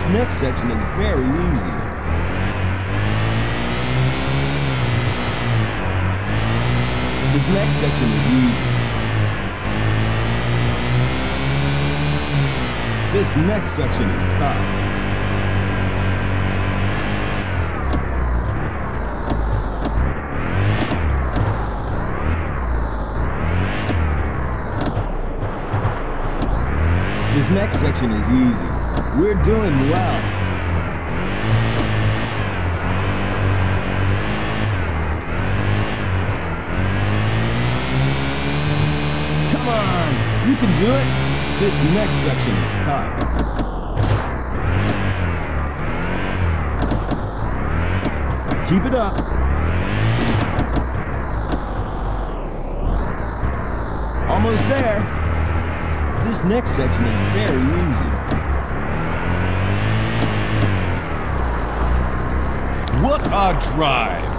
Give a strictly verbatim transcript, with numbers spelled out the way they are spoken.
next section is very easy. This next section is easy. This next section is tough. This next section is easy. We're doing well. Come on, you can do it. This next section is tough. Keep it up. Almost there. This next section is very easy. What a drive!